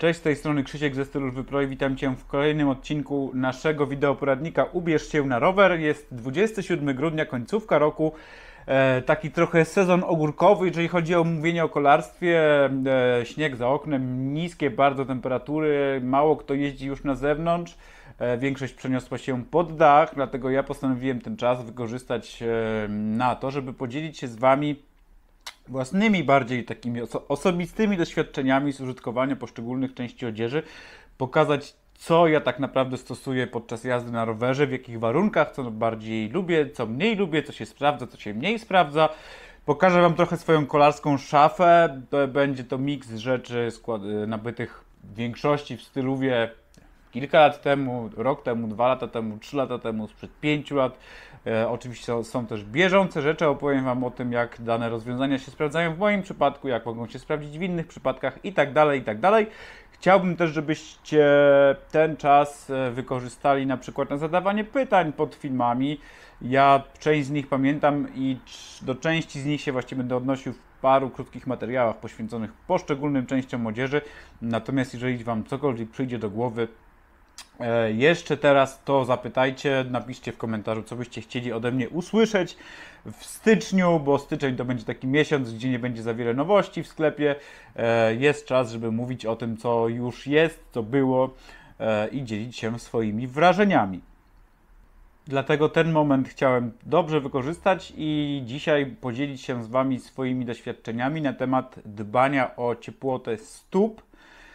Cześć, z tej strony Krzysiek ze Stylu Wyproj. Witam Cię w kolejnym odcinku naszego wideoporadnika Ubierz się na rower. Jest 27 grudnia, końcówka roku. Taki trochę sezon ogórkowy, jeżeli chodzi o mówienie o kolarstwie. Śnieg za oknem, niskie bardzo temperatury, mało kto jeździ już na zewnątrz. Większość przeniosła się pod dach, dlatego ja postanowiłem ten czas wykorzystać na to, żeby podzielić się z Wami własnymi bardziej takimi osobistymi doświadczeniami z użytkowania poszczególnych części odzieży, pokazać co ja tak naprawdę stosuję podczas jazdy na rowerze, w jakich warunkach, co bardziej lubię, co mniej lubię, co się sprawdza, co się mniej sprawdza. Pokażę Wam trochę swoją kolarską szafę, będzie to miks rzeczy nabytych w większości w styluwie kilka lat temu, rok temu, 2 lata temu, 3 lata temu, sprzed 5 lat. Oczywiście są też bieżące rzeczy, opowiem Wam o tym, jak dane rozwiązania się sprawdzają w moim przypadku, jak mogą się sprawdzić w innych przypadkach i tak dalej, i tak dalej. Chciałbym też, żebyście ten czas wykorzystali na przykład na zadawanie pytań pod filmami. Ja część z nich pamiętam i do części z nich się właśnie będę odnosił w paru krótkich materiałach poświęconych poszczególnym częściom odzieży. Natomiast jeżeli Wam cokolwiek przyjdzie do głowy, jeszcze teraz to zapytajcie, napiszcie w komentarzu, co byście chcieli ode mnie usłyszeć w styczniu, bo styczeń to będzie taki miesiąc, gdzie nie będzie za wiele nowości w sklepie. Jest czas, żeby mówić o tym, co już jest, co było i dzielić się swoimi wrażeniami. Dlatego ten moment chciałem dobrze wykorzystać i dzisiaj podzielić się z Wami swoimi doświadczeniami na temat dbania o ciepłotę stóp.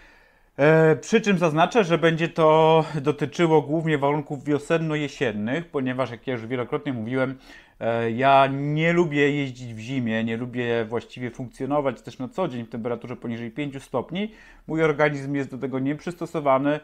Przy czym zaznaczę, że będzie to dotyczyło głównie warunków wiosenno-jesiennych, ponieważ jak ja już wielokrotnie mówiłem, ja nie lubię jeździć w zimie, nie lubię właściwie funkcjonować też na co dzień w temperaturze poniżej 5 stopni. Mój organizm jest do tego nieprzystosowany.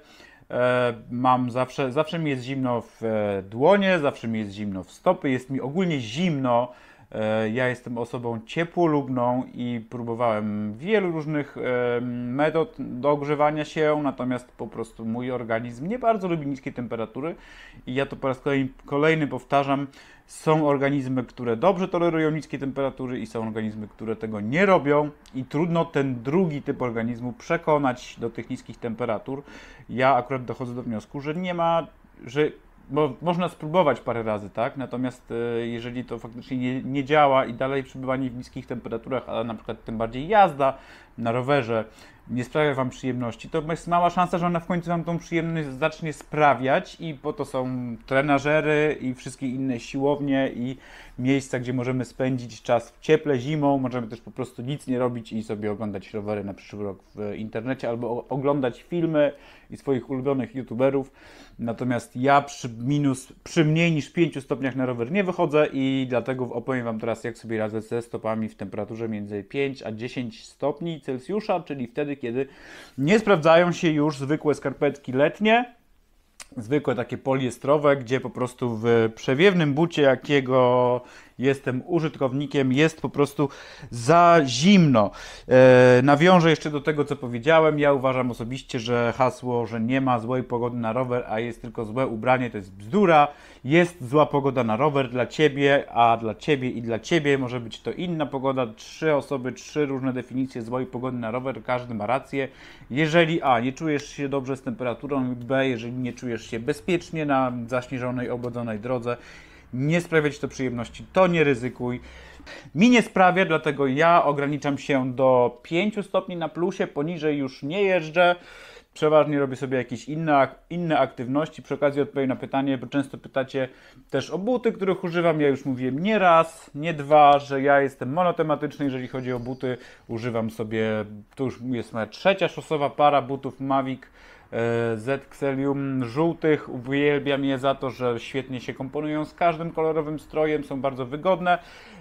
Zawsze mi jest zimno w dłonie, zawsze mi jest zimno w stopy, jest mi ogólnie zimno. Ja jestem osobą ciepłolubną i próbowałem wielu różnych metod do ogrzewania się, natomiast po prostu mój organizm nie bardzo lubi niskie temperatury i ja to po raz kolejny powtarzam. Są organizmy, które dobrze tolerują niskie temperatury i są organizmy, które tego nie robią i trudno ten drugi typ organizmu przekonać do tych niskich temperatur. Ja akurat dochodzę do wniosku, że nie ma, bo można spróbować parę razy, tak? Natomiast jeżeli to faktycznie nie działa i dalej przebywanie w niskich temperaturach, a na przykład tym bardziej jazda na rowerze nie sprawia Wam przyjemności, to jest mała szansa, że ona w końcu Wam tą przyjemność zacznie sprawiać i po to są trenażery i wszystkie inne siłownie i miejsca, gdzie możemy spędzić czas w cieple, zimą, możemy też po prostu nic nie robić i sobie oglądać rowery na przyszły rok w internecie albo oglądać filmy i swoich ulubionych youtuberów. Natomiast ja przy mniej niż 5 stopniach na rower nie wychodzę i dlatego opowiem Wam teraz, jak sobie radzę ze stopami w temperaturze między 5 a 10 stopni Celsjusza, czyli wtedy, kiedy nie sprawdzają się już zwykłe skarpetki letnie, zwykłe takie poliestrowe, gdzie po prostu w przewiewnym bucie, jakiego jestem użytkownikiem, jest po prostu za zimno. Nawiążę jeszcze do tego, co powiedziałem. Ja uważam osobiście, że hasło, że nie ma złej pogody na rower, a jest tylko złe ubranie, to jest bzdura. Jest zła pogoda na rower dla Ciebie, a dla Ciebie i dla Ciebie może być to inna pogoda. 3 osoby, 3 różne definicje złej pogody na rower, każdy ma rację. Jeżeli A, nie czujesz się dobrze z temperaturą, B, jeżeli nie czujesz się bezpiecznie na zaśnieżonej, obłodzonej drodze, nie sprawia Ci to przyjemności, to nie ryzykuj. Mi nie sprawia, dlatego ja ograniczam się do 5 stopni na plusie, poniżej już nie jeżdżę. Przeważnie robię sobie jakieś inne aktywności. Przy okazji odpowiem na pytanie, bo często pytacie też o buty, których używam. Ja już mówiłem nie raz, nie dwa, że ja jestem monotematyczny, jeżeli chodzi o buty. Używam sobie, to już jest moja 3. szosowa para butów Mavic Z Xelium żółtych. Uwielbiam je za to, że świetnie się komponują z każdym kolorowym strojem, są bardzo wygodne.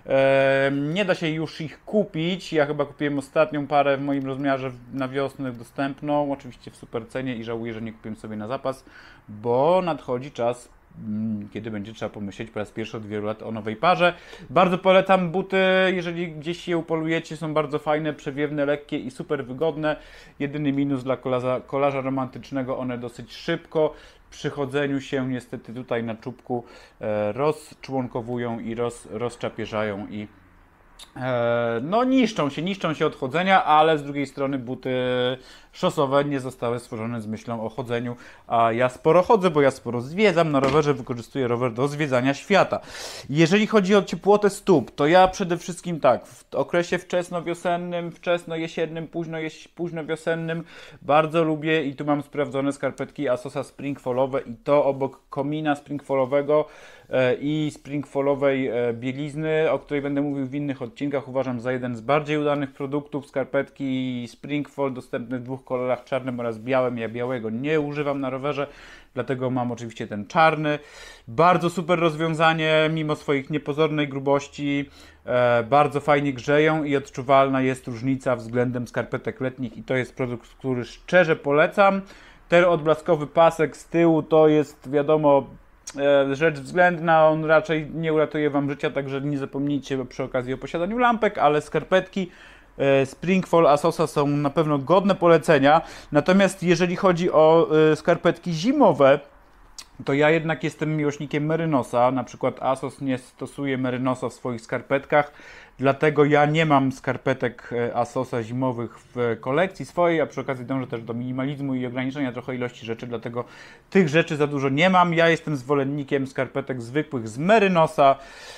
Nie da się już ich kupić. Ja chyba kupiłem ostatnią parę w moim rozmiarze na wiosnę dostępną, oczywiście w super cenie i żałuję, że nie kupiłem sobie na zapas, bo nadchodzi czas, kiedy będzie trzeba pomyśleć po raz pierwszy od wielu lat o nowej parze. Bardzo polecam buty, jeżeli gdzieś je upolujecie, są bardzo fajne, przewiewne, lekkie i super wygodne. Jedyny minus dla kolarza romantycznego, one dosyć szybko przy chodzeniu się niestety tutaj na czubku rozczłonkowują i rozczapierzają i no niszczą się od chodzenia, ale z drugiej strony buty szosowe nie zostały stworzone z myślą o chodzeniu, a ja sporo chodzę, bo ja sporo zwiedzam na rowerze, wykorzystuję rower do zwiedzania świata. Jeżeli chodzi o ciepłotę stóp, to ja przede wszystkim tak, w okresie wczesnowiosennym, wczesnojesiennym, późnowiosennym bardzo lubię i tu mam sprawdzone skarpetki Asosa springfallowe i to obok komina springfallowego i springfallowej bielizny, o której będę mówił w innych odcinkach, uważam za jeden z bardziej udanych produktów. Skarpetki Springfall dostępne w dwóch kolorach, czarnym oraz białym. Ja białego nie używam na rowerze, dlatego mam oczywiście ten czarny. Bardzo super rozwiązanie, mimo swojej niepozornej grubości. Bardzo fajnie grzeją i odczuwalna jest różnica względem skarpetek letnich i to jest produkt, który szczerze polecam. Ten odblaskowy pasek z tyłu to jest, wiadomo, rzecz względna, on raczej nie uratuje Wam życia, także nie zapomnijcie przy okazji o posiadaniu lampek, ale skarpetki Springfall Asosa są na pewno godne polecenia. Natomiast jeżeli chodzi o skarpetki zimowe, to ja jednak jestem miłośnikiem Merynosa. Na przykład Asos nie stosuje Merynosa w swoich skarpetkach, dlatego ja nie mam skarpetek Asosa zimowych w kolekcji swojej, a przy okazji dążę też do minimalizmu i ograniczenia trochę ilości rzeczy, dlatego tych rzeczy za dużo nie mam. Ja jestem zwolennikiem skarpetek zwykłych z Merynosa.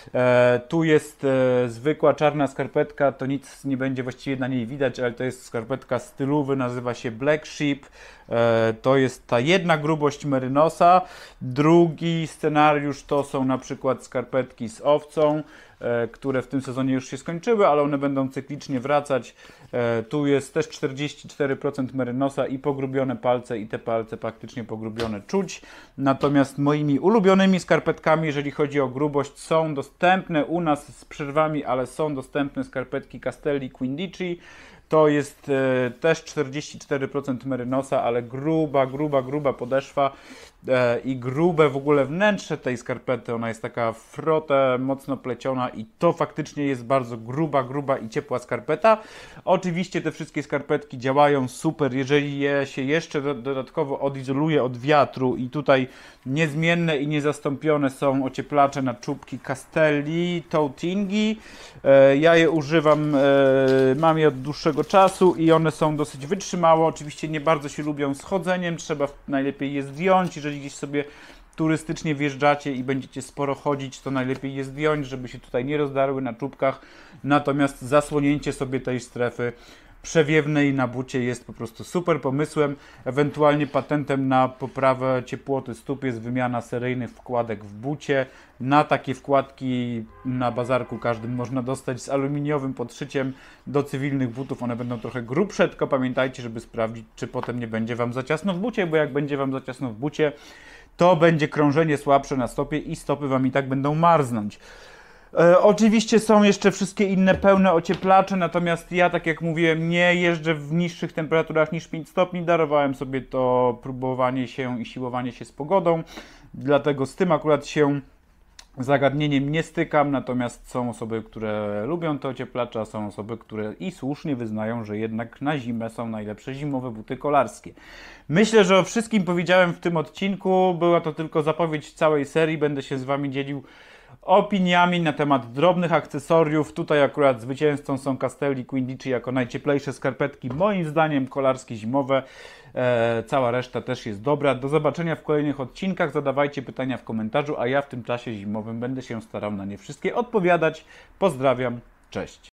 Tu jest zwykła czarna skarpetka, to nic nie będzie właściwie na niej widać, ale to jest skarpetka stylowy, nazywa się Black Sheep. To jest ta jedna grubość Merynosa. Drugi scenariusz to są na przykład skarpetki z owcą, które w tym sezonie już się skończyły, ale one będą cyklicznie wracać. Tu jest też 44% Merynosa i pogrubione palce i te palce praktycznie pogrubione czuć. Natomiast moimi ulubionymi skarpetkami, jeżeli chodzi o grubość, są dostępne u nas z przerwami, ale są dostępne skarpetki Castelli Quindici. To jest też 44% Merynosa, ale gruba podeszwa i grube w ogóle wnętrze tej skarpety. Ona jest taka frotę, mocno pleciona i to faktycznie jest bardzo gruba i ciepła skarpeta. Oczywiście te wszystkie skarpetki działają super, jeżeli je się jeszcze dodatkowo odizoluje od wiatru i tutaj niezmienne i niezastąpione są ocieplacze na czubki Castelli Toutingi. Ja je używam, mam je od dłuższego czasu i one są dosyć wytrzymałe. Oczywiście nie bardzo się lubią z chodzeniem, trzeba najlepiej je zdjąć. Jeżeli gdzieś sobie turystycznie wjeżdżacie i będziecie sporo chodzić, to najlepiej je zdjąć, żeby się tutaj nie rozdarły na czubkach. Natomiast zasłonięcie sobie tej strefy przewiewnej na bucie jest po prostu super pomysłem. Ewentualnie patentem na poprawę ciepłoty stóp jest wymiana seryjnych wkładek w bucie. Na takie wkładki na bazarku każdym można dostać z aluminiowym podszyciem do cywilnych butów. One będą trochę grubsze, tylko pamiętajcie, żeby sprawdzić, czy potem nie będzie Wam za ciasno w bucie, bo jak będzie Wam za ciasno w bucie, to będzie krążenie słabsze na stopie i stopy Wam i tak będą marznąć. Oczywiście są jeszcze wszystkie inne pełne ocieplacze, natomiast ja, tak jak mówiłem, nie jeżdżę w niższych temperaturach niż 5 stopni. Darowałem sobie to próbowanie się i siłowanie się z pogodą, dlatego z tym akurat się zagadnieniem nie stykam, natomiast są osoby, które lubią te ocieplacze, a są osoby, które i słusznie wyznają, że jednak na zimę są najlepsze zimowe buty kolarskie. Myślę, że o wszystkim powiedziałem w tym odcinku. Była to tylko zapowiedź całej serii. Będę się z Wami dzielił opiniami na temat drobnych akcesoriów. Tutaj akurat zwycięzcą są Castelli Quindici jako najcieplejsze skarpetki, moim zdaniem kolarskie zimowe. Cała reszta też jest dobra. Do zobaczenia w kolejnych odcinkach. Zadawajcie pytania w komentarzu, a ja w tym czasie zimowym będę się starał na nie wszystkie odpowiadać. Pozdrawiam, cześć.